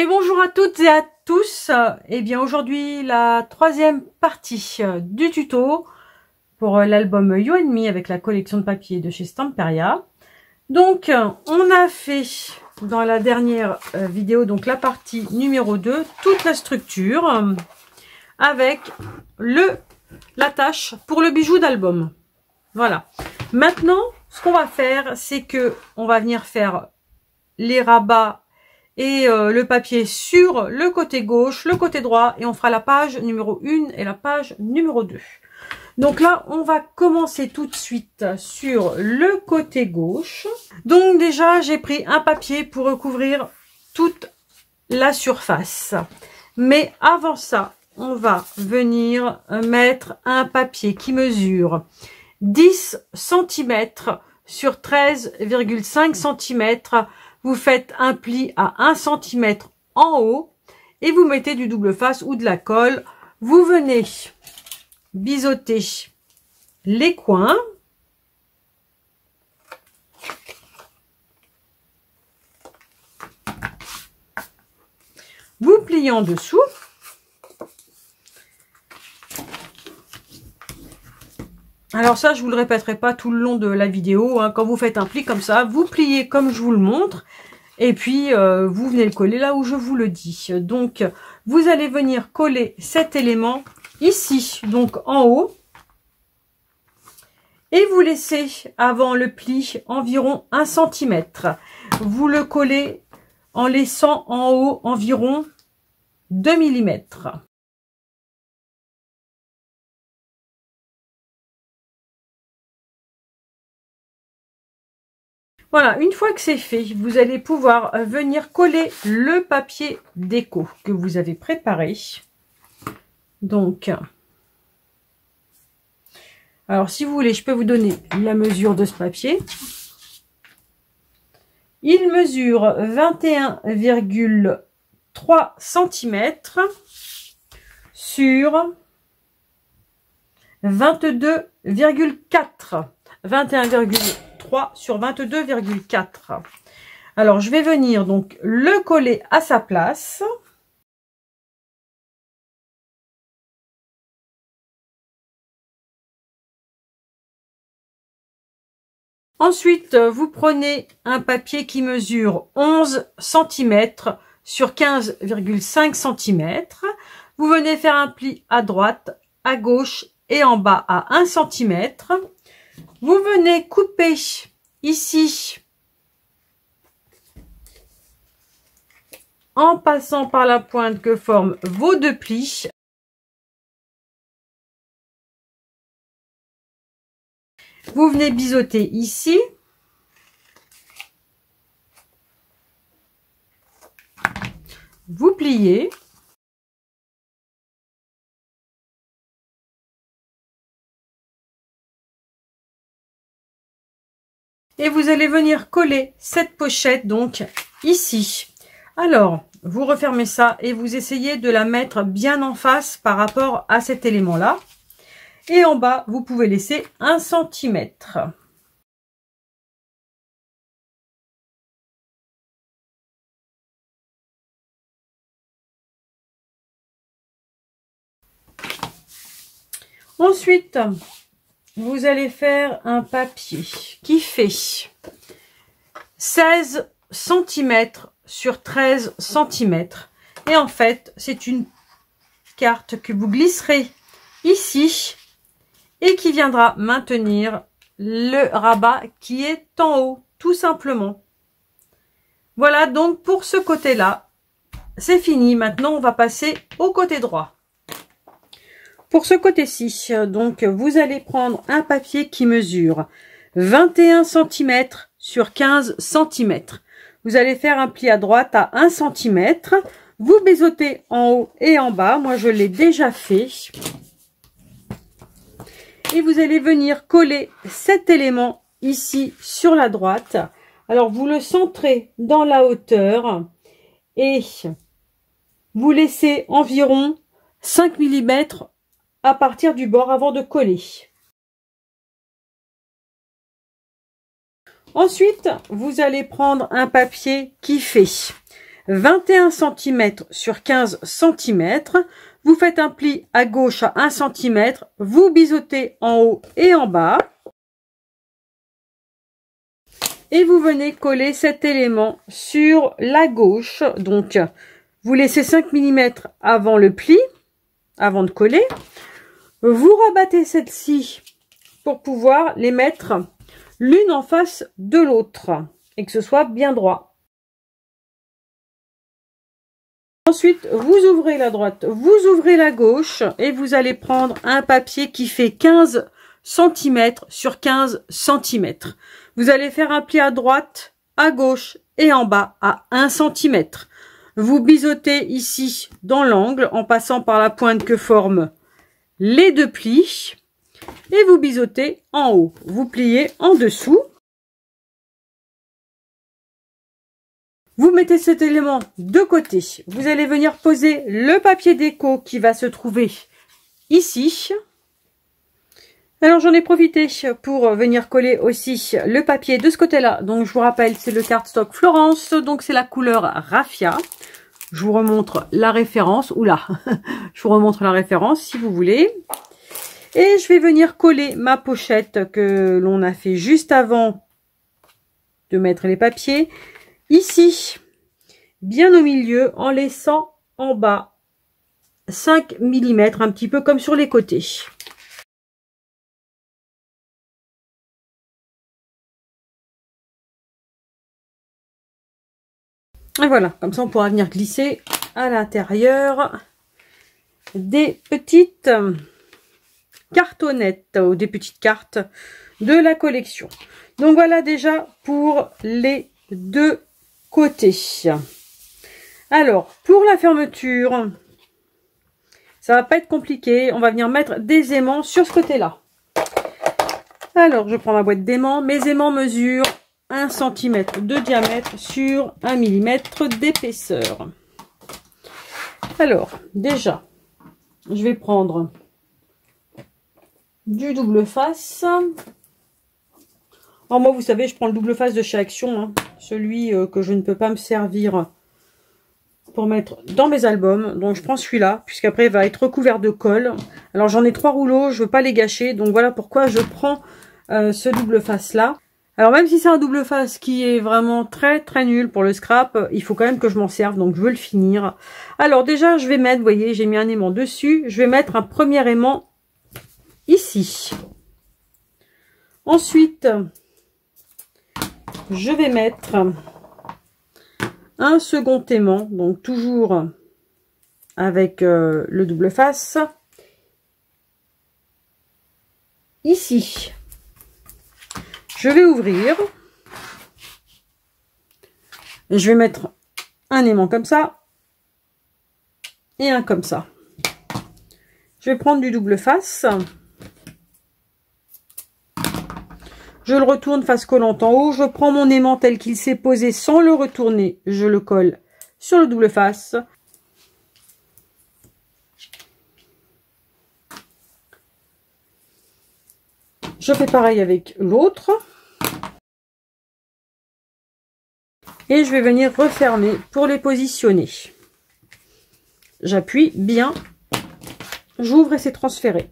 Et bonjour à toutes et à tous. Eh bien aujourd'hui la troisième partie du tuto pour l'album You and Me avec la collection de papier de chez Stamperia. Donc on a fait dans la dernière vidéo donc la partie numéro 2 toute la structure avec l'attache pour le bijou d'album. Voilà. Maintenant ce qu'on va faire c'est que on va venir faire les rabats et le papier sur le côté gauche, le côté droit, et on fera la page numéro 1 et la page numéro 2. Donc là, on va commencer tout de suite sur le côté gauche. Donc déjà, j'ai pris un papier pour recouvrir toute la surface. Mais avant ça, on va venir mettre un papier qui mesure 10 cm sur 13,5 cm. Vous faites un pli à 1 cm en haut et vous mettez du double face ou de la colle. Vous venez biseauter les coins. Vous pliez en dessous. Alors ça, je vous le répéterai pas tout le long de la vidéo. Hein. Quand vous faites un pli comme ça, vous pliez comme je vous le montre. Et puis, vous venez le coller là où je vous le dis. Donc, vous allez venir coller cet élément ici, donc en haut. Et vous laissez avant le pli environ 1 cm. Vous le collez en laissant en haut environ 2 mm. Voilà, une fois que c'est fait, vous allez pouvoir venir coller le papier déco que vous avez préparé. Donc, alors si vous voulez, je peux vous donner la mesure de ce papier. Il mesure 21,3 cm sur 22,4. 21,3 sur 22,4. Alors je vais venir donc le coller à sa place. Ensuite vous prenez un papier qui mesure 11 cm sur 15,5 cm. Vous venez faire un pli à droite, à gauche et en bas à 1 cm. Vous venez couper ici en passant par la pointe que forment vos deux plis. Vous venez biseauter ici. Vous pliez. Et vous allez venir coller cette pochette donc ici. Alors, vous refermez ça et vous essayez de la mettre bien en face par rapport à cet élément-là. Et en bas, vous pouvez laisser 1 cm. Ensuite, vous allez faire un papier qui fait 16 cm sur 13 cm. Et en fait, c'est une carte que vous glisserez ici et qui viendra maintenir le rabat qui est en haut, tout simplement. Voilà donc pour ce côté-là, c'est fini. Maintenant, on va passer au côté droit. Pour ce côté-ci, donc, vous allez prendre un papier qui mesure 21 cm sur 15 cm. Vous allez faire un pli à droite à 1 cm. Vous biseautez en haut et en bas. Moi, je l'ai déjà fait. Et vous allez venir coller cet élément ici sur la droite. Alors, vous le centrez dans la hauteur et vous laissez environ 5 mm à partir du bord avant de coller. Ensuite, vous allez prendre un papier qui fait 21 cm sur 15 cm. Vous faites un pli à gauche à 1 cm. Vous biseautez en haut et en bas. Et vous venez coller cet élément sur la gauche. Donc, vous laissez 5 mm avant le pli, avant de coller. Vous rabattez celle-ci pour pouvoir les mettre l'une en face de l'autre et que ce soit bien droit. Ensuite, vous ouvrez la droite, vous ouvrez la gauche et vous allez prendre un papier qui fait 15 cm sur 15 cm. Vous allez faire un pli à droite, à gauche et en bas à 1 cm. Vous biseautez ici dans l'angle en passant par la pointe que forment les deux plis et vous biseautez en haut. Vous pliez en dessous. Vous mettez cet élément de côté. Vous allez venir poser le papier déco qui va se trouver ici. Alors j'en ai profité pour venir coller aussi le papier de ce côté-là. Donc je vous rappelle, c'est le cardstock Florence. Donc c'est la couleur Raffia. Je vous remontre la référence. Oula, je vous remontre la référence si vous voulez. Et je vais venir coller ma pochette que l'on a fait juste avant de mettre les papiers. Ici, bien au milieu, en laissant en bas 5 mm, un petit peu comme sur les côtés. Et voilà, comme ça on pourra venir glisser à l'intérieur des petites cartonnettes ou des petites cartes de la collection. Donc voilà déjà pour les deux côtés. Alors pour la fermeture, ça va pas être compliqué, on va venir mettre des aimants sur ce côté là. Alors je prends ma boîte d'aimants, mes aimants mesurent 1 cm de diamètre sur 1 mm d'épaisseur. Alors déjà je vais prendre du double face. Alors moi vous savez, je prends le double face de chez Action, hein, celui que je ne peux pas me servir pour mettre dans mes albums. Donc je prends celui-là, puisqu'après il va être recouvert de colle. Alors j'en ai 3 rouleaux, je veux pas les gâcher, donc voilà pourquoi je prends ce double face là. Alors même si c'est un double face qui est vraiment très nul pour le scrap, il faut quand même que je m'en serve, donc je veux le finir. Alors déjà je vais mettre, vous voyez, j'ai mis un aimant dessus, je vais mettre un premier aimant ici. Ensuite, je vais mettre un second aimant, donc toujours avec le double face, ici. Je vais ouvrir. Je vais mettre un aimant comme ça et un comme ça. Je vais prendre du double face. Je le retourne face collante en haut. Je prends mon aimant tel qu'il s'est posé sans le retourner. Je le colle sur le double face. Je fais pareil avec l'autre. Et je vais venir refermer pour les positionner. J'appuie bien. J'ouvre et c'est transféré.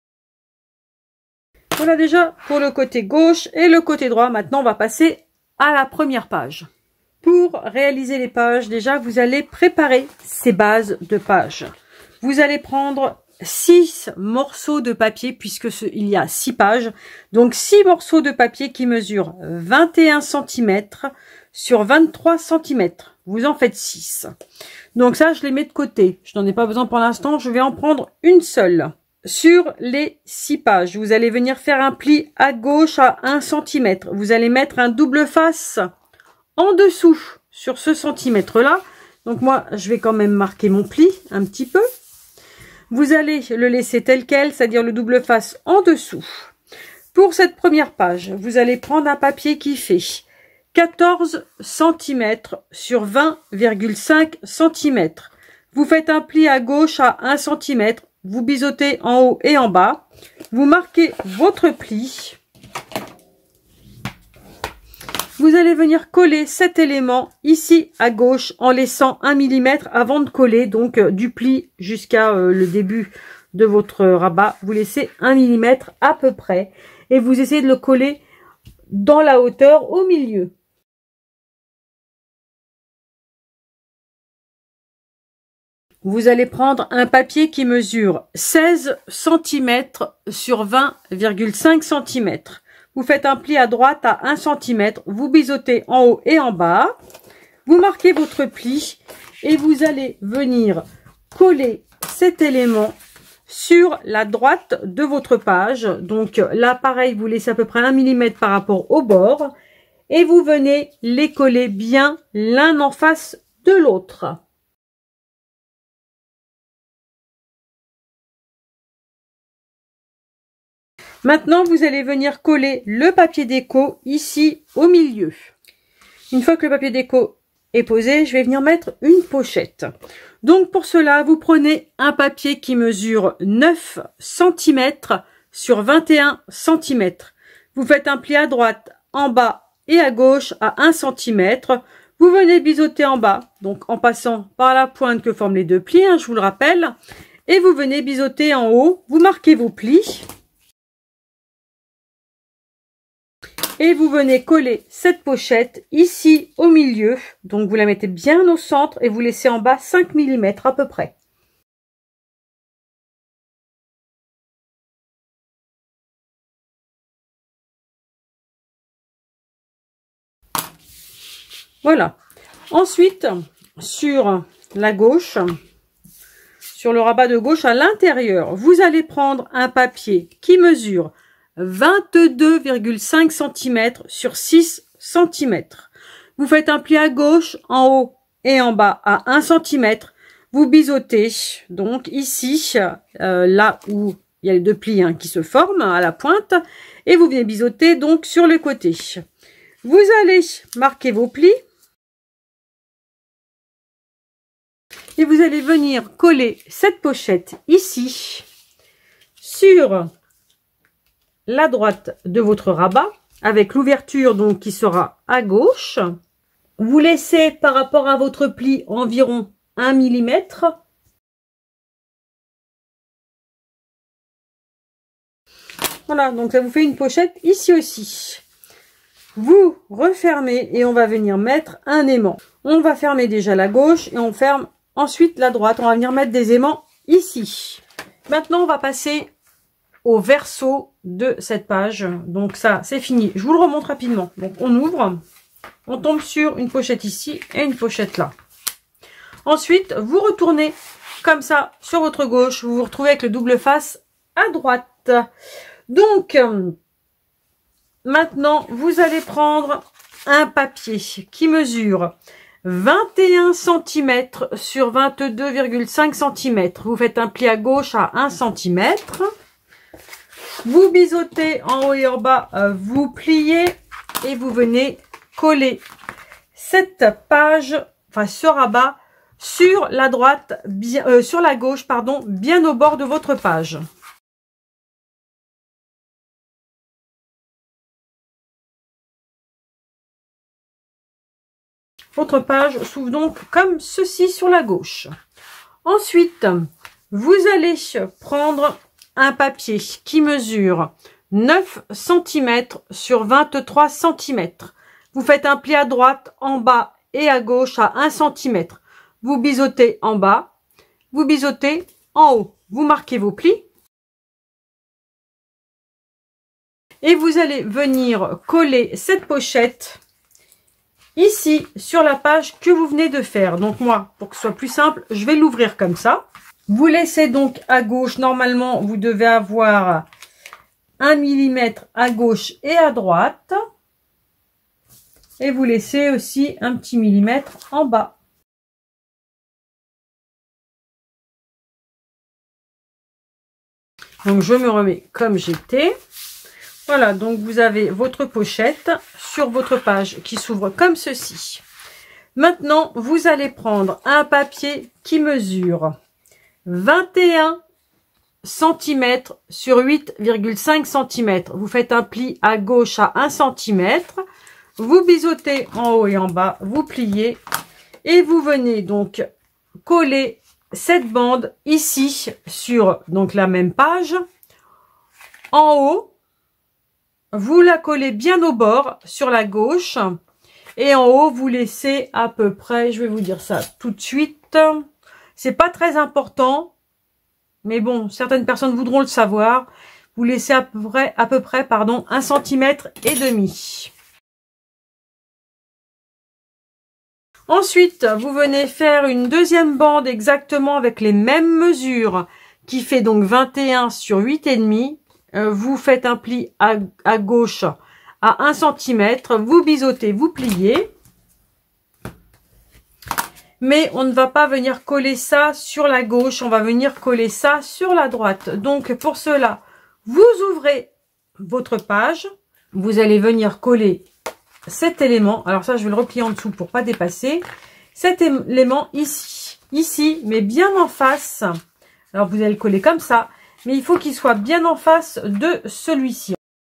Voilà déjà pour le côté gauche et le côté droit. Maintenant, on va passer à la première page. Pour réaliser les pages, déjà, vous allez préparer ces bases de pages. Vous allez prendre 6 morceaux de papier, puisque il y a 6 pages. Donc, 6 morceaux de papier qui mesurent 21 cm sur 23 cm. Vous en faites 6. Donc ça, je les mets de côté. Je n'en ai pas besoin pour l'instant. Je vais en prendre une seule. Sur les 6 pages, vous allez venir faire un pli à gauche à 1 cm. Vous allez mettre un double face en dessous sur ce centimètre-là. Donc moi, je vais quand même marquer mon pli un petit peu. Vous allez le laisser tel quel, c'est-à-dire le double face en dessous. Pour cette première page, vous allez prendre un papier qui fait 14 cm sur 20,5 cm. Vous faites un pli à gauche à 1 cm. Vous biseautez en haut et en bas. Vous marquez votre pli. Vous allez venir coller cet élément ici à gauche en laissant 1 mm avant de coller, donc du pli jusqu'à le début de votre rabat. Vous laissez 1 mm à peu près et vous essayez de le coller dans la hauteur au milieu. Vous allez prendre un papier qui mesure 16 cm sur 20,5 cm. Vous faites un pli à droite à 1 cm, vous biseautez en haut et en bas, vous marquez votre pli et vous allez venir coller cet élément sur la droite de votre page. Donc là, pareil, vous laissez à peu près 1 mm par rapport au bord et vous venez les coller bien l'un en face de l'autre. Maintenant, vous allez venir coller le papier déco ici au milieu. Une fois que le papier déco est posé, je vais venir mettre une pochette. Donc pour cela, vous prenez un papier qui mesure 9 cm sur 21 cm. Vous faites un pli à droite, en bas et à gauche à 1 cm. Vous venez biseauter en bas, donc en passant par la pointe que forment les deux plis, je vous le rappelle. Et vous venez biseauter en haut, vous marquez vos plis. Et vous venez coller cette pochette ici au milieu. Donc vous la mettez bien au centre et vous laissez en bas 5 mm à peu près. Voilà. Ensuite, sur la gauche, sur le rabat de gauche à l'intérieur, vous allez prendre un papier qui mesure 22,5 cm sur 6 cm. Vous faites un pli à gauche, en haut et en bas à 1 cm. Vous biseautez, donc ici, là où il y a les deux plis qui se forment à la pointe, et vous venez biseauter donc sur le côté. Vous allez marquer vos plis. Et vous allez venir coller cette pochette ici, sur la droite de votre rabat avec l'ouverture donc qui sera à gauche. Vous laissez par rapport à votre pli environ 1 mm. Voilà, donc ça vous fait une pochette ici aussi. Vous refermez et on va venir mettre un aimant. On va fermer déjà la gauche et on ferme ensuite la droite. On va venir mettre des aimants ici. Maintenant on va passer au verso de cette page. Donc ça c'est fini, je vous le remonte rapidement. Donc on ouvre, on tombe sur une pochette ici et une pochette là. Ensuite vous retournez comme ça sur votre gauche, vous vous retrouvez avec le double face à droite. Donc maintenant vous allez prendre un papier qui mesure 21 cm sur 22,5 cm. Vous faites un pli à gauche à 1 cm. Vous biseautez en haut et en bas, vous pliez et vous venez coller cette page, enfin ce rabat, sur la droite, sur la gauche, pardon, bien au bord de votre page. Votre page s'ouvre donc comme ceci sur la gauche. Ensuite, vous allez prendre un papier qui mesure 9 cm sur 23 cm. Vous faites un pli à droite, en bas et à gauche à 1 cm. Vous biseautez en bas, vous biseautez en haut. Vous marquez vos plis. Et vous allez venir coller cette pochette ici sur la page que vous venez de faire. Donc moi, pour que ce soit plus simple, je vais l'ouvrir comme ça. Vous laissez donc à gauche, normalement vous devez avoir 1 mm à gauche et à droite. Et vous laissez aussi un petit millimètre en bas. Donc je me remets comme j'étais. Voilà, donc vous avez votre pochette sur votre page qui s'ouvre comme ceci. Maintenant, vous allez prendre un papier qui mesure 21 cm sur 8,5 cm. Vous faites un pli à gauche à 1 cm. vous biseautez en haut et en bas, vous pliez et vous venez donc coller cette bande ici sur donc la même page. En haut, vous la collez bien au bord sur la gauche et en haut vous laissez à peu près, je vais vous dire ça tout de suite, c'est pas très important, mais bon, certaines personnes voudront le savoir. Vous laissez à peu près, pardon, 1,5 cm. Ensuite, vous venez faire une deuxième bande exactement avec les mêmes mesures, qui fait donc 21 sur 8,5. Vous faites un pli à gauche à 1 cm, vous biseautez, vous pliez. Mais on ne va pas venir coller ça sur la gauche, on va venir coller ça sur la droite. Donc pour cela, vous ouvrez votre page, vous allez venir coller cet élément. Alors ça, je vais le replier en dessous pour pas dépasser. Cet élément ici, mais bien en face. Alors vous allez le coller comme ça, mais il faut qu'il soit bien en face de celui-ci.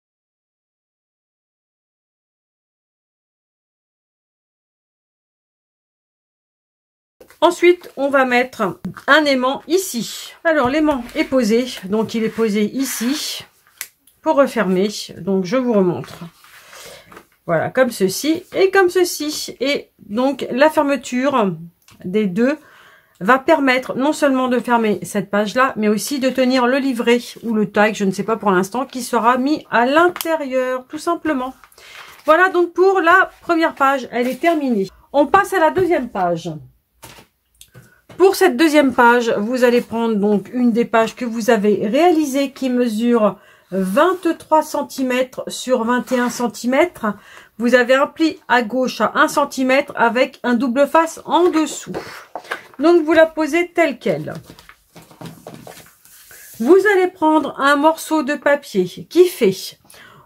Ensuite, on va mettre un aimant ici. Alors, l'aimant est posé. Donc, il est posé ici pour refermer. Donc, je vous remontre. Voilà, comme ceci et comme ceci. Et donc, la fermeture des deux va permettre non seulement de fermer cette page-là, mais aussi de tenir le livret ou le tag, je ne sais pas pour l'instant, qui sera mis à l'intérieur, tout simplement. Voilà, donc pour la première page, elle est terminée. On passe à la deuxième page. Pour cette deuxième page, vous allez prendre donc une des pages que vous avez réalisées qui mesure 23 cm sur 21 cm. Vous avez un pli à gauche à 1 cm avec un double face en dessous. Donc vous la posez telle quelle. Vous allez prendre un morceau de papier qui fait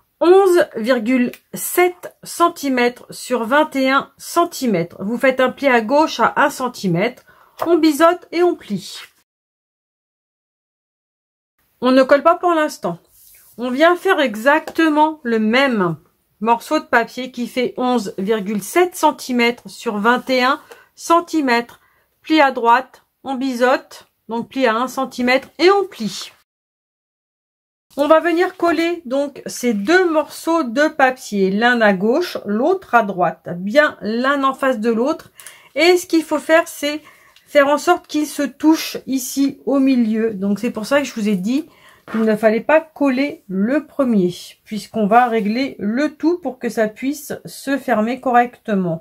11,7 cm sur 21 cm. Vous faites un pli à gauche à 1 cm. On biseaute et on plie. On ne colle pas pour l'instant. On vient faire exactement le même morceau de papier qui fait 11,7 cm sur 21 cm. Pli à droite, on biseaute, donc pli à 1 cm et on plie. On va venir coller donc ces deux morceaux de papier, l'un à gauche, l'autre à droite, bien l'un en face de l'autre. Et ce qu'il faut faire, c'est faire en sorte qu'ils se touchent ici au milieu. Donc c'est pour ça que je vous ai dit qu'il ne fallait pas coller le premier, puisqu'on va régler le tout pour que ça puisse se fermer correctement.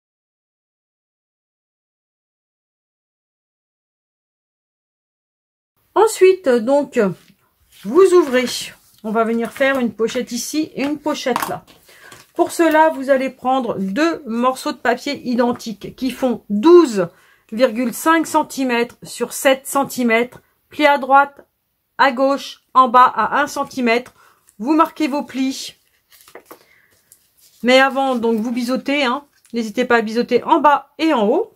Ensuite, donc, vous ouvrez. On va venir faire une pochette ici et une pochette là. Pour cela, vous allez prendre deux morceaux de papier identiques qui font 12,5 cm sur 7 cm, pli à droite, à gauche, en bas à 1 cm. Vous marquez vos plis. Mais avant, donc, vous biseautez, hein. N'hésitez pas à biseauter en bas et en haut.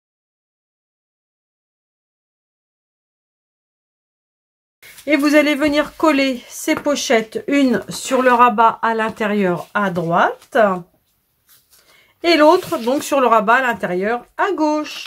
Et vous allez venir coller ces pochettes, une sur le rabat à l'intérieur à droite. Et l'autre, donc, sur le rabat à l'intérieur à gauche.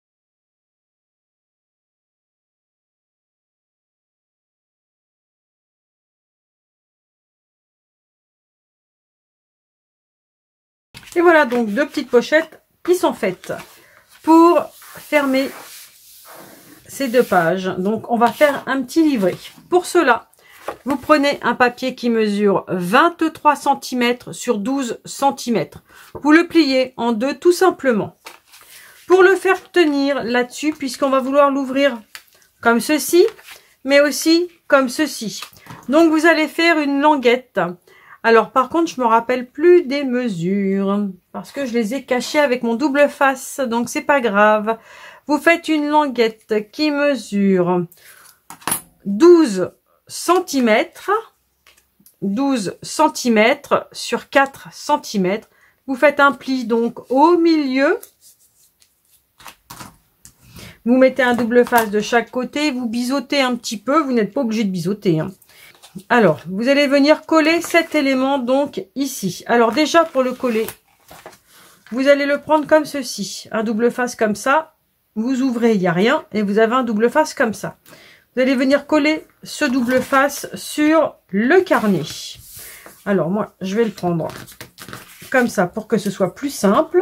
Et voilà donc deux petites pochettes qui sont faites pour fermer ces deux pages. Donc on va faire un petit livret. Pour cela, vous prenez un papier qui mesure 23 cm sur 12 cm. Vous le pliez en deux tout simplement. Pour le faire tenir là-dessus, puisqu'on va vouloir l'ouvrir comme ceci, mais aussi comme ceci. Donc vous allez faire une languette. Alors par contre, je me rappelle plus des mesures parce que je les ai cachées avec mon double face, donc c'est pas grave. Vous faites une languette qui mesure 12 cm sur 4 cm. Vous faites un pli donc au milieu. Vous mettez un double face de chaque côté, vous biseautez un petit peu, vous n'êtes pas obligé de biseauter, hein. Alors, vous allez venir coller cet élément donc ici. Alors déjà pour le coller, vous allez le prendre comme ceci, un double face comme ça. Vous ouvrez, il n'y a rien, et vous avez un double face comme ça. Vous allez venir coller ce double face sur le carnet. Alors moi, je vais le prendre comme ça pour que ce soit plus simple.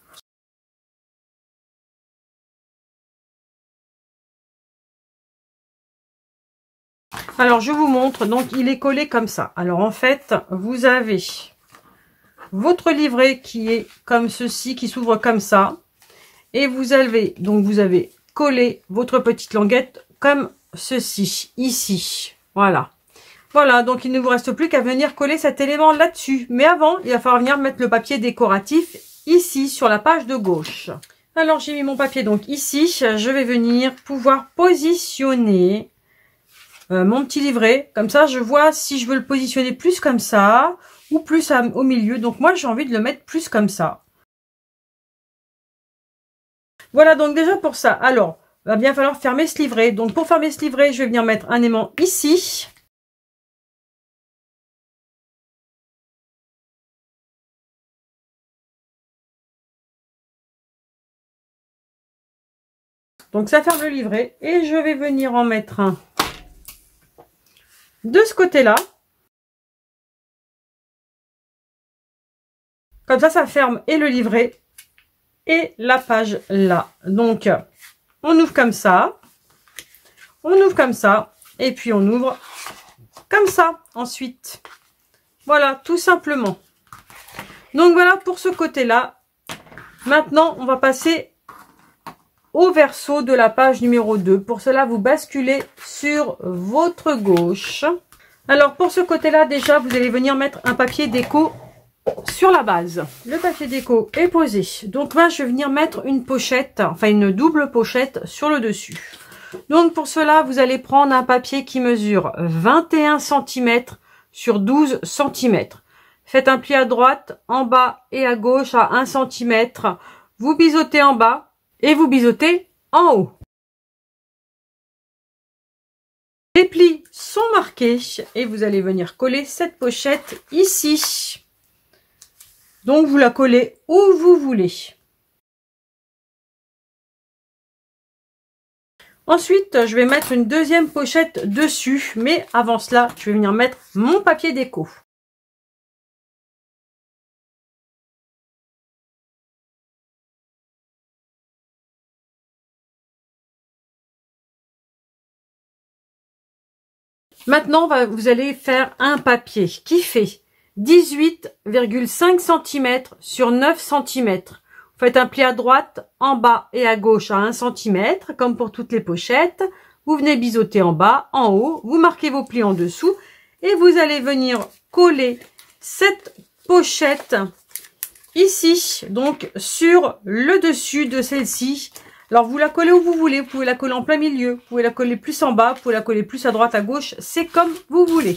Alors je vous montre, donc il est collé comme ça. Alors en fait, vous avez votre livret qui est comme ceci, qui s'ouvre comme ça. Et vous avez collé votre petite languette comme ceci, ici. Voilà. Voilà, donc il ne vous reste plus qu'à venir coller cet élément là-dessus. Mais avant, il va falloir venir mettre le papier décoratif ici, sur la page de gauche. Alors, j'ai mis mon papier donc ici. Je vais venir pouvoir positionner mon petit livret. Comme ça, je vois si je veux le positionner plus comme ça ou plus au milieu. Donc, moi, j'ai envie de le mettre plus comme ça. Voilà, donc déjà pour ça. Alors, il va bien falloir fermer ce livret. Donc, pour fermer ce livret, je vais venir mettre un aimant ici. Donc, ça ferme le livret. Et je vais venir en mettre un de ce côté-là. Comme ça ferme et le livret et la page là. Donc, on ouvre comme ça. On ouvre comme ça. Et puis, on ouvre comme ça ensuite. Voilà, tout simplement. Donc, voilà pour ce côté-là. Maintenant, on va passer au verso de la page numéro 2. Pour cela, vous basculez sur votre gauche. Alors, pour ce côté-là, déjà, vous allez venir mettre un papier déco sur la base. Le papier déco est posé. Donc là, je vais venir mettre une pochette, enfin une double pochette sur le dessus. Donc pour cela, vous allez prendre un papier qui mesure 21 cm sur 12 cm. Faites un pli à droite, en bas et à gauche à 1 cm. Vous biseautez en bas et vous biseautez en haut. Les plis sont marqués et vous allez venir coller cette pochette ici. Donc, vous la collez où vous voulez. Ensuite, je vais mettre une deuxième pochette dessus. Mais avant cela, je vais venir mettre mon papier déco. Maintenant, vous allez faire un papier qui fait 18,5 cm sur 9 cm. Vous faites un pli à droite, en bas et à gauche à 1 cm, comme pour toutes les pochettes. Vous venez biseauter en bas, en haut, vous marquez vos plis en dessous et vous allez venir coller cette pochette ici, donc sur le dessus de celle-ci. Alors, vous la collez où vous voulez. Vous pouvez la coller en plein milieu. Vous pouvez la coller plus en bas. Vous pouvez la coller plus à droite, à gauche. C'est comme vous voulez.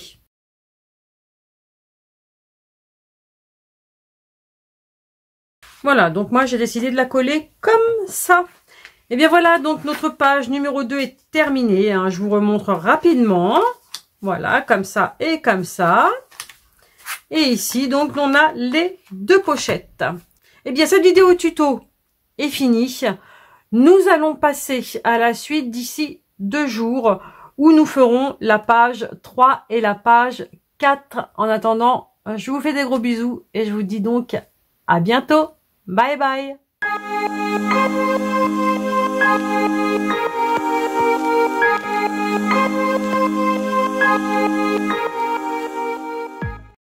Voilà. Donc, moi, j'ai décidé de la coller comme ça. Et bien, voilà. Donc, notre page numéro 2 est terminée. Hein. Je vous remontre rapidement. Voilà. Comme ça et comme ça. Et ici, donc, on a les deux pochettes. Et bien, cette vidéo tuto est finie. Nous allons passer à la suite d'ici 2 jours où nous ferons la page 3 et la page 4. En attendant, je vous fais des gros bisous et je vous dis donc à bientôt. Bye bye.